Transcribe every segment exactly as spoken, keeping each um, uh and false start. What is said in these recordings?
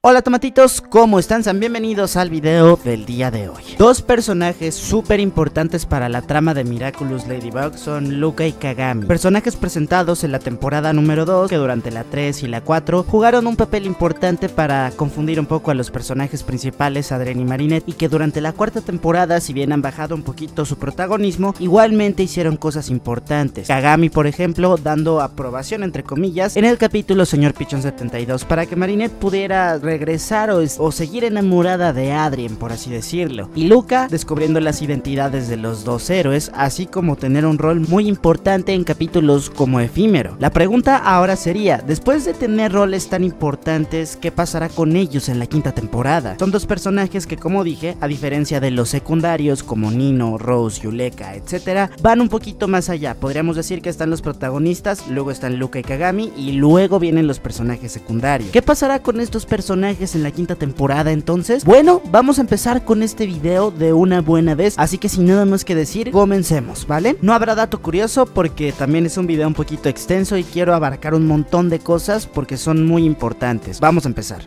Hola tomatitos, ¿cómo están? Sean bienvenidos al video del día de hoy. Dos personajes súper importantes para la trama de Miraculous Ladybug son Luca y Kagami, personajes presentados en la temporada número dos, que durante la tres y la cuatro jugaron un papel importante para confundir un poco a los personajes principales Adrien y Marinette, y que durante la cuarta temporada, si bien han bajado un poquito su protagonismo, igualmente hicieron cosas importantes. Kagami, por ejemplo, dando aprobación entre comillas en el capítulo Señor Pichón setenta y dos para que Marinette pudiera regresar o, o seguir enamorada de Adrien, por así decirlo, y Luca descubriendo las identidades de los dos héroes, así como tener un rol muy importante en capítulos como Efímero. La pregunta ahora sería, después de tener roles tan importantes, ¿qué pasará con ellos en la quinta temporada? Son dos personajes que, como dije, a diferencia de los secundarios como Nino, Rose, Yuleka, etcétera, van un poquito más allá. Podríamos decir que están los protagonistas, luego están Luca y Kagami, y luego vienen los personajes secundarios. ¿Qué pasará con estos personajes en la quinta temporada entonces? Bueno, vamos a empezar con este video de una buena vez, así que sin nada más que decir, comencemos, ¿vale? No habrá dato curioso porque también es un video un poquito extenso y quiero abarcar un montón de cosas porque son muy importantes. Vamos a empezar.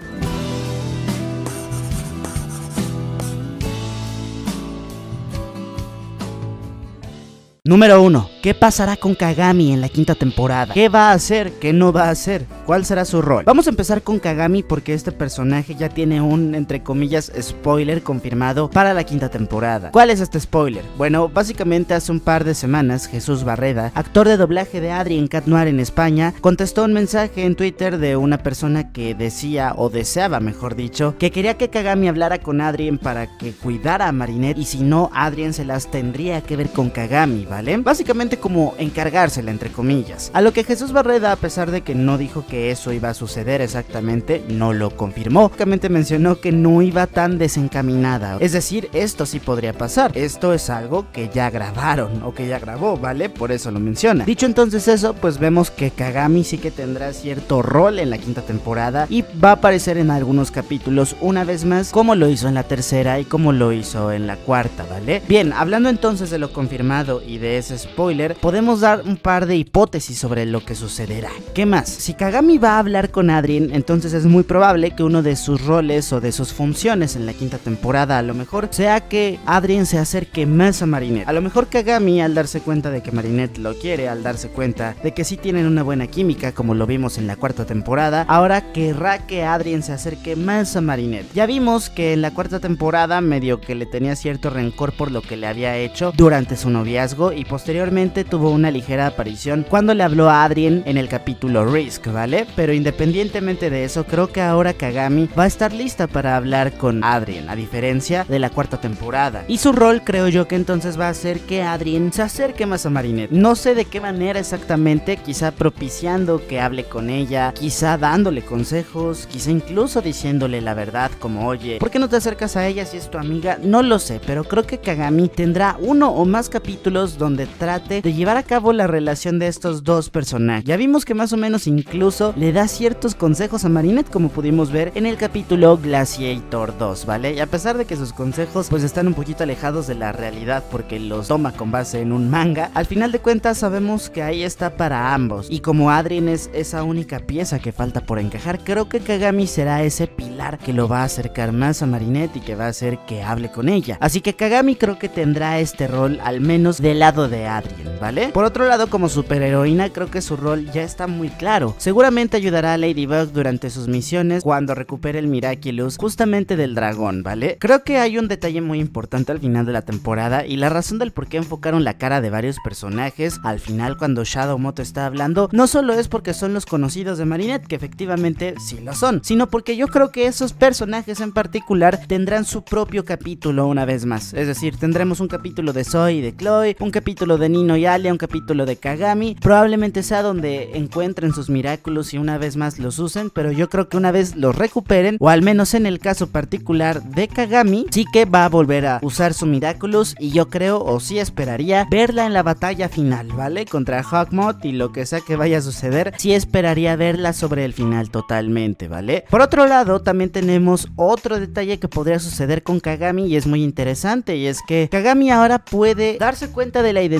Número uno. ¿Qué pasará con Kagami en la quinta temporada? ¿Qué va a hacer? ¿Qué no va a hacer? ¿Cuál será su rol? Vamos a empezar con Kagami porque este personaje ya tiene un, entre comillas, spoiler confirmado para la quinta temporada. ¿Cuál es este spoiler? Bueno, básicamente hace un par de semanas Jesús Barreda, actor de doblaje de Adrien en Cat Noir en España, contestó un mensaje en Twitter de una persona que decía, o deseaba mejor dicho, que quería que Kagami hablara con Adrien para que cuidara a Marinette, y si no, Adrien se las tendría que ver con Kagami, ¿vale? Básicamente como encargársela, entre comillas. A lo que Jesús Barreda, a pesar de que no dijo que eso iba a suceder exactamente, no lo confirmó. Básicamente mencionó que no iba tan desencaminada. Es decir, esto sí podría pasar. Esto es algo que ya grabaron o que ya grabó, ¿vale? Por eso lo menciona. Dicho entonces eso, pues vemos que Kagami sí que tendrá cierto rol en la quinta temporada y va a aparecer en algunos capítulos una vez más, como lo hizo en la tercera y como lo hizo en la cuarta, ¿vale? Bien, hablando entonces de lo confirmado y de ese spoiler, podemos dar un par de hipótesis sobre lo que sucederá. ¿Qué más? Si Kagami va a hablar con Adrien, entonces es muy probable que uno de sus roles o de sus funciones en la quinta temporada a lo mejor sea que Adrien se acerque más a Marinette. A lo mejor Kagami, al darse cuenta de que Marinette lo quiere, al darse cuenta de que sí tienen una buena química como lo vimos en la cuarta temporada, ahora querrá que Adrien se acerque más a Marinette. Ya vimos que en la cuarta temporada medio que le tenía cierto rencor por lo que le había hecho durante su noviazgo, y posteriormente tuvo una ligera aparición cuando le habló a Adrien en el capítulo Risk, ¿vale? Pero independientemente de eso, creo que ahora Kagami va a estar lista para hablar con Adrien, a diferencia de la cuarta temporada. Y su rol creo yo que entonces va a ser que Adrien se acerque más a Marinette. No sé de qué manera exactamente, quizá propiciando que hable con ella, quizá dándole consejos, quizá incluso diciéndole la verdad como, oye, ¿por qué no te acercas a ella si es tu amiga? No lo sé, pero creo que Kagami tendrá uno o más capítulos donde trate de llevar a cabo la relación de estos dos personajes. Ya vimos que más o menos incluso le da ciertos consejos a Marinette, como pudimos ver en el capítulo Glaciator dos, ¿vale? Y a pesar de que sus consejos pues están un poquito alejados de la realidad porque los toma con base en un manga, al final de cuentas sabemos que ahí está para ambos, y como Adrien es esa única pieza que falta por encajar, creo que Kagami será ese pilar que lo va a acercar más a Marinette y que va a hacer que hable con ella. Así que Kagami creo que tendrá este rol al menos del lado de Adrien, ¿vale? Por otro lado, como superheroína, creo que su rol ya está muy claro. Seguramente ayudará a Ladybug durante sus misiones cuando recupere el Miraculous justamente del dragón, ¿vale? Creo que hay un detalle muy importante al final de la temporada, y la razón del por qué enfocaron la cara de varios personajes al final cuando Shadow Moto está hablando, no solo es porque son los conocidos de Marinette, que efectivamente sí lo son, sino porque yo creo que esos personajes en particular tendrán su propio capítulo una vez más. Es decir, tendremos un capítulo de Zoe y de Chloe, un capítulo de Nino y Alia, un capítulo de Kagami, probablemente sea donde encuentren sus Miraculous y una vez más los usen, pero yo creo que una vez los recuperen, o al menos en el caso particular de Kagami, sí que va a volver a usar su Miraculous, y yo creo, o sí esperaría, verla en la batalla final, ¿vale? Contra Hawkmoth y lo que sea que vaya a suceder, sí esperaría verla sobre el final totalmente, ¿vale? Por otro lado, también tenemos otro detalle que podría suceder con Kagami y es muy interesante, y es que Kagami ahora puede darse cuenta de la identidad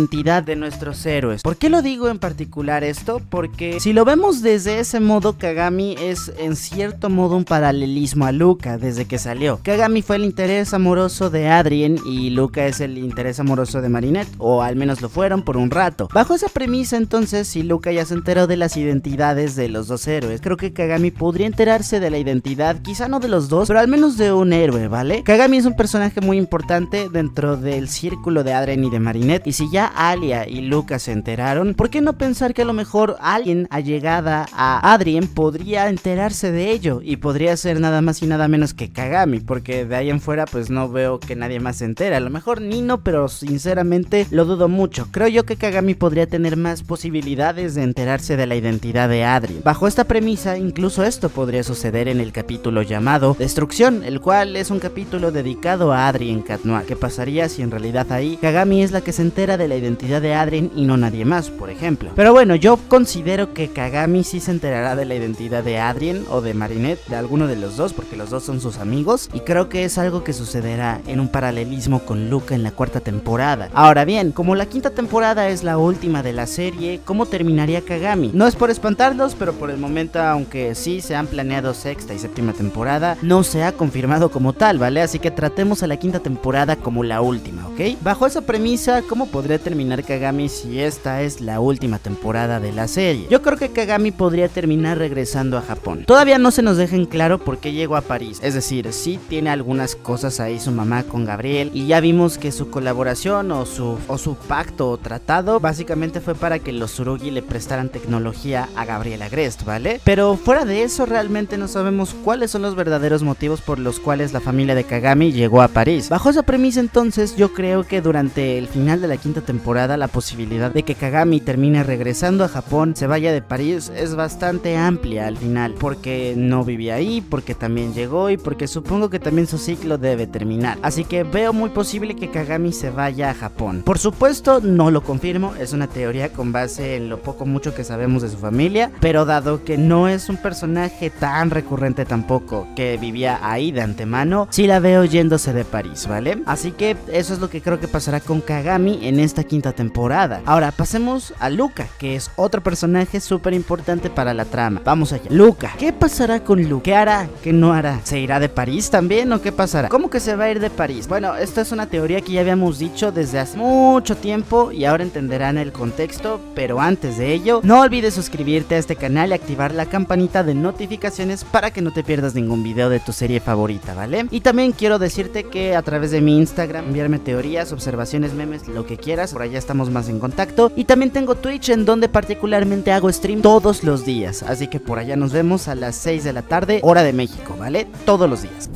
de nuestros héroes. ¿Por qué lo digo en particular esto? Porque si lo vemos desde ese modo, Kagami es en cierto modo un paralelismo a Luca desde que salió. Kagami fue el interés amoroso de Adrien y Luca es el interés amoroso de Marinette, o al menos lo fueron por un rato. Bajo esa premisa entonces, si Luca ya se enteró de las identidades de los dos héroes, creo que Kagami podría enterarse de la identidad, quizá no de los dos, pero al menos de un héroe, ¿vale? Kagami es un personaje muy importante dentro del círculo de Adrien y de Marinette, y si ya Alia y Luca se enteraron, ¿por qué no pensar que a lo mejor alguien allegada a Adrien podría enterarse de ello? Y podría ser nada más y nada menos que Kagami, porque de ahí en fuera pues no veo que nadie más se entere. A lo mejor Nino, pero sinceramente lo dudo mucho. Creo yo que Kagami podría tener más posibilidades de enterarse de la identidad de Adrien. Bajo esta premisa, incluso esto podría suceder en el capítulo llamado Destrucción, el cual es un capítulo dedicado a Adrien Cat Noir. ¿Qué pasaría si en realidad ahí Kagami es la que se entera de la identidad de Adrien y no nadie más, por ejemplo? Pero bueno, yo considero que Kagami sí se enterará de la identidad de Adrien o de Marinette, de alguno de los dos, porque los dos son sus amigos, y creo que es algo que sucederá en un paralelismo con Luca en la cuarta temporada. Ahora bien, como la quinta temporada es la última de la serie, ¿cómo terminaría Kagami? No es por espantarlos, pero por el momento, aunque sí se han planeado sexta y séptima temporada, no se ha confirmado como tal, ¿vale? Así que tratemos a la quinta temporada como la última, ¿ok? Bajo esa premisa, ¿cómo podría terminar Kagami si esta es la última temporada de la serie? Yo creo que Kagami podría terminar regresando a Japón. Todavía no se nos deja en claro por qué llegó a París, es decir, sí tiene algunas cosas ahí su mamá con Gabriel, y ya vimos que su colaboración o su, o su pacto o tratado básicamente fue para que los Tsurugi le prestaran tecnología a Gabriel Agreste, ¿vale? Pero fuera de eso realmente no sabemos cuáles son los verdaderos motivos por los cuales la familia de Kagami llegó a París. Bajo esa premisa entonces, yo creo que durante el final de la quinta temporada la posibilidad de que Kagami termine regresando a Japón, se vaya de París, es bastante amplia al final, porque no vivía ahí, porque también llegó y porque supongo que también su ciclo debe terminar. Así que veo muy posible que Kagami se vaya a Japón. Por supuesto, no lo confirmo, es una teoría con base en lo poco mucho que sabemos de su familia, pero dado que no es un personaje tan recurrente tampoco que vivía ahí de antemano, sí la veo yéndose de París, ¿vale? Así que eso es lo que creo que pasará con Kagami en esta quinta temporada. Ahora pasemos a Luca, que es otro personaje súper importante para la trama. Vamos allá. Luca, ¿qué pasará con Luca? ¿Qué hará? ¿Qué no hará? ¿Se irá de París también o qué pasará? ¿Cómo que se va a ir de París? Bueno, esta es una teoría que ya habíamos dicho desde hace mucho tiempo y ahora entenderán el contexto, pero antes de ello, no olvides suscribirte a este canal y activar la campanita de notificaciones para que no te pierdas ningún video de tu serie favorita, ¿vale? Y también quiero decirte que a través de mi Instagram, enviarme teorías, observaciones, memes, lo que quieras, por allá estamos más en contacto. Y también tengo Twitch, en donde particularmente hago stream todos los días, así que por allá nos vemos a las seis de la tarde, hora de México, ¿vale? Todos los días.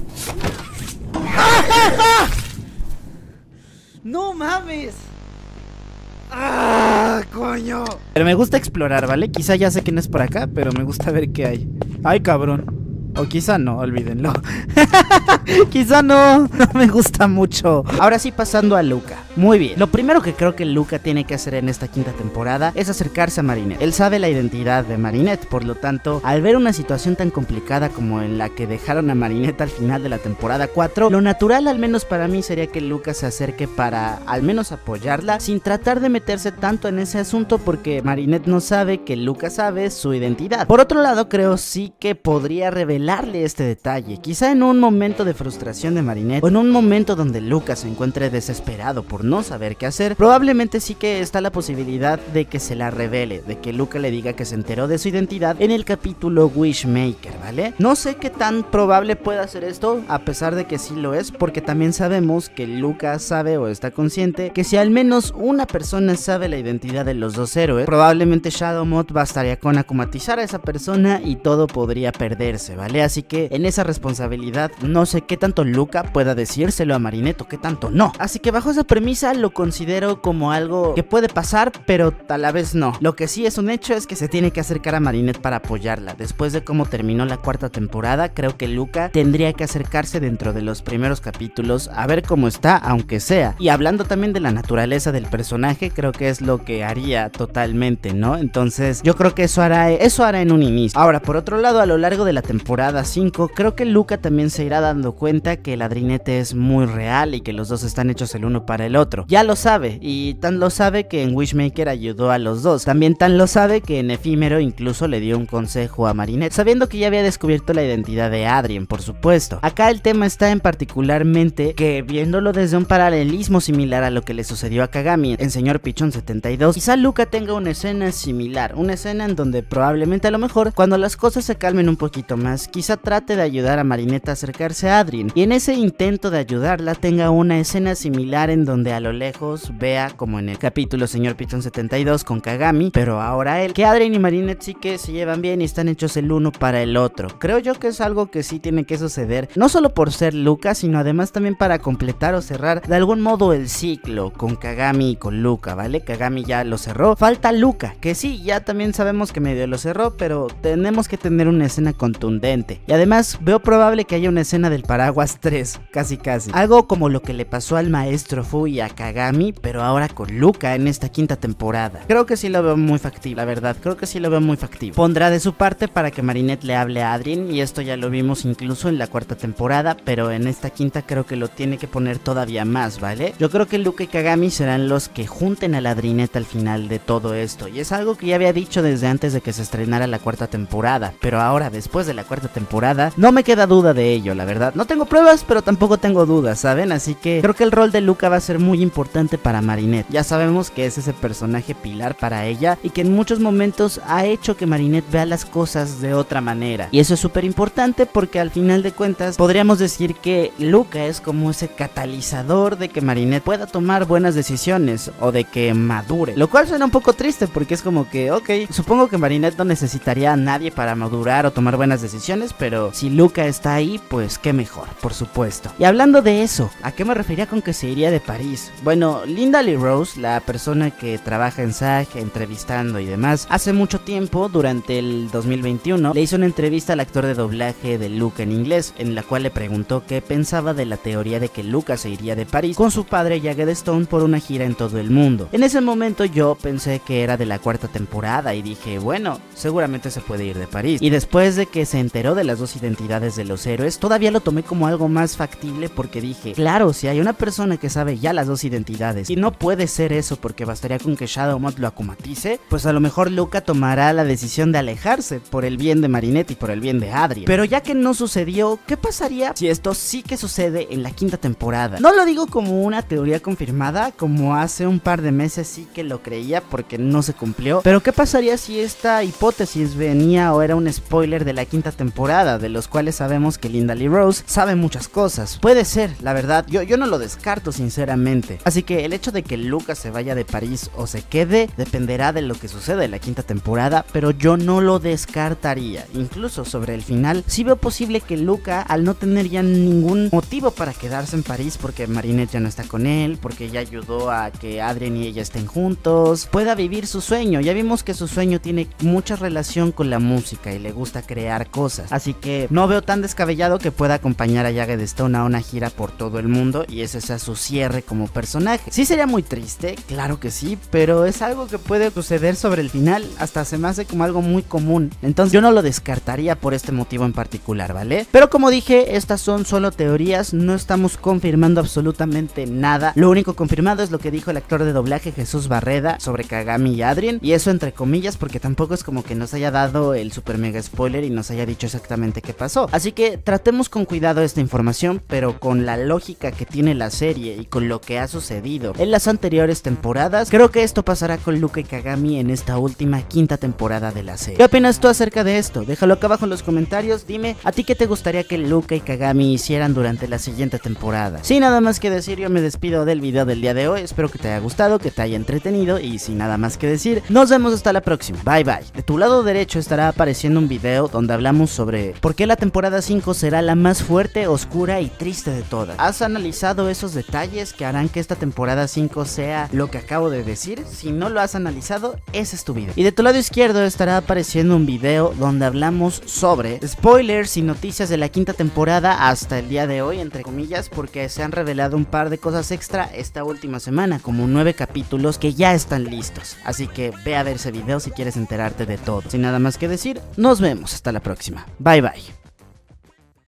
¡No mames! ¡Ah, coño! Pero me gusta explorar, ¿vale? Quizá ya sé que no es por acá, pero me gusta ver qué hay. ¡Ay, cabrón! O quizá no, olvídenlo. Quizá no, no me gusta mucho. Ahora sí, pasando a Luca. Muy bien, lo primero que creo que Luca tiene que hacer en esta quinta temporada es acercarse a Marinette. Él sabe la identidad de Marinette, por lo tanto, al ver una situación tan complicada como en la que dejaron a Marinette al final de la temporada cuatro, lo natural, al menos para mí, sería que Luca se acerque para al menos apoyarla, sin tratar de meterse tanto en ese asunto, porque Marinette no sabe que Luca sabe su identidad. Por otro lado, creo sí que podría revelarle este detalle, quizá en un momento de frustración de Marinette, o en un momento donde Luca se encuentre desesperado por no saber qué hacer. Probablemente sí que está la posibilidad de que se la revele, de que Luca le diga que se enteró de su identidad en el capítulo Wishmaker, ¿vale? No sé qué tan probable pueda ser esto, a pesar de que sí lo es, porque también sabemos que Luca sabe o está consciente que si al menos una persona sabe la identidad de los dos héroes, probablemente Shadowmoth bastaría con acumatizar a esa persona y todo podría perderse, ¿vale? Así que en esa responsabilidad no sé qué tanto Luca pueda decírselo a Marinette o qué tanto no. Así que bajo esa premisa lo considero como algo que puede pasar, pero a la vez no. Lo que sí es un hecho es que se tiene que acercar a Marinette para apoyarla. Después de cómo terminó la cuarta temporada, creo que Luca tendría que acercarse dentro de los primeros capítulos a ver cómo está, aunque sea. Y hablando también de la naturaleza del personaje, creo que es lo que haría totalmente, ¿no? Entonces yo creo que eso hará, eso hará en un inicio. Ahora, por otro lado, a lo largo de la temporada cinco, creo que Luca también se irá dando cuenta que el Adrinete es muy real y que los dos están hechos el uno para el otro. Ya lo sabe, y tan lo sabe que en Wishmaker ayudó a los dos. También tan lo sabe que en Efímero incluso le dio un consejo a Marinette, sabiendo que ya había descubierto la identidad de Adrien, por supuesto. Acá el tema está en particularmente que, viéndolo desde un paralelismo similar a lo que le sucedió a Kagami en Señor Pichón setenta y dos, quizá Luca tenga una escena similar, una escena en donde probablemente a lo mejor cuando las cosas se calmen un poquito más, quizá trate de ayudar a Marinette a acercarse a Adrien, y en ese intento de ayudarla tenga una escena similar en donde a lo lejos vea, como en el capítulo Señor Pichón setenta y dos con Kagami, pero ahora él, que Adrien y Marinette sí que se llevan bien y están hechos el uno para el otro. Creo yo que es algo que sí tiene que suceder, no solo por ser Luca, sino además también para completar o cerrar de algún modo el ciclo con Kagami y con Luca, ¿vale? Kagami ya lo cerró, falta Luca, que sí, ya también sabemos que medio lo cerró, pero tenemos que tener una escena contundente. Y además veo probable que haya una escena del Paraguas tres, casi casi. Algo como lo que le pasó al maestro Fu y a Kagami, pero ahora con Luca en esta quinta temporada. Creo que sí lo veo muy factible, la verdad, creo que sí lo veo muy factible. Pondrá de su parte para que Marinette le hable a Adrien, y esto ya lo vimos incluso en la cuarta temporada, pero en esta quinta creo que lo tiene que poner todavía más, ¿vale? Yo creo que Luca y Kagami serán los que junten a la Adrienette al final de todo esto, y es algo que ya había dicho desde antes de que se estrenara la cuarta temporada, pero ahora después de la cuarta temporada no me queda duda de ello, la verdad. No tengo pruebas, pero tampoco tengo dudas, ¿saben? Así que creo que el rol de Luca va a ser muy importante para Marinette. Ya sabemos que es ese personaje pilar para ella y que en muchos momentos ha hecho que Marinette vea las cosas de otra manera, y eso es súper importante porque al final de cuentas podríamos decir que Luca es como ese catalizador de que Marinette pueda tomar buenas decisiones o de que madure, lo cual suena un poco triste porque es como que, ok, supongo que Marinette no necesitaría a nadie para madurar o tomar buenas decisiones, pero si Luca está ahí, pues qué mejor, por supuesto. Y hablando de eso, ¿a qué me refería con que se iría de París? Bueno, Linda Lee Rose, la persona que trabaja en S A G entrevistando y demás, hace mucho tiempo, durante el dos mil veintiuno, le hizo una entrevista al actor de doblaje de Luca en inglés, en la cual le preguntó qué pensaba de la teoría de que Luca se iría de París con su padre Jagged Stone por una gira en todo el mundo. En ese momento yo pensé que era de la cuarta temporada y dije, bueno, seguramente se puede ir de París. Y después de que se enteró de las dos identidades de los héroes, todavía lo tomé como algo más factible porque dije, claro, si hay una persona que sabe ya las dos identidades y no puede ser eso porque bastaría con que Shadowmoth lo acumatice, pues a lo mejor Luca tomará la decisión de alejarse por el bien de Marinette y por el bien de Adrien. Pero ya que no sucedió, ¿qué pasaría si esto sí que sucede en la quinta temporada? No lo digo como una teoría confirmada, como hace un par de meses sí que lo creía porque no se cumplió, pero ¿qué pasaría si esta hipótesis venía o era un spoiler de la quinta temporada, de los cuales sabemos que Linda Lee Rose sabe muchas cosas? Puede ser, la verdad, yo, yo no lo descarto sinceramente. Así que el hecho de que Luca se vaya de París o se quede dependerá de lo que suceda en la quinta temporada, pero yo no lo descartaría. Incluso sobre el final, sí veo posible que Luca, al no tener ya ningún motivo para quedarse en París porque Marinette ya no está con él, porque ya ayudó a que Adrien y ella estén juntos, pueda vivir su sueño. Ya vimos que su sueño tiene mucha relación con la música y le gusta crear cosas, así que no veo tan descabellado que pueda acompañar a Jagged Stone a una gira por todo el mundo y ese sea su cierre como personaje. Sí sería muy triste, claro que sí, pero es algo que puede suceder sobre el final, hasta se me hace como algo muy común, entonces yo no lo descartaría por este motivo en particular, ¿vale? Pero como dije, estas son solo teorías, no estamos confirmando absolutamente nada. Lo único confirmado es lo que dijo el actor de doblaje Jesús Barreda sobre Kagami y Adrien, y eso entre comillas porque tampoco es como que nos haya dado el super mega spoiler y nos haya dicho exactamente qué pasó. Así que tratemos con cuidado esta información, pero con la lógica que tiene la serie y con lo que ha sucedido en las anteriores temporadas, creo que esto pasará con Luca y Kagami en esta última quinta temporada de la serie. ¿Qué opinas tú acerca de esto? Déjalo acá abajo en los comentarios, dime a ti qué te gustaría que Luca y Kagami hicieran durante la siguiente temporada. Sin nada más que decir, yo me despido del video del día de hoy, espero que te haya gustado, que te haya entretenido y sin nada más que decir, nos vemos hasta la próxima, bye bye. De tu lado derecho estará apareciendo un video donde hablamos sobre por qué la temporada cinco será la más fuerte, oscura y triste de todas. ¿Has analizado esos detalles que harán que esta temporada cinco sea lo que acabo de decir? Si no lo has analizado, ese es tu video. Y de tu lado izquierdo estará apareciendo un video donde hablamos sobre spoilers y noticias de la quinta temporada hasta el día de hoy, entre comillas, porque se han revelado un par de cosas extra esta última semana, como nueve capítulos que ya están listos. Así que ve a ver ese video si quieres enterarte de todo. Sin nada más que decir, nos vemos hasta la próxima. Bye bye.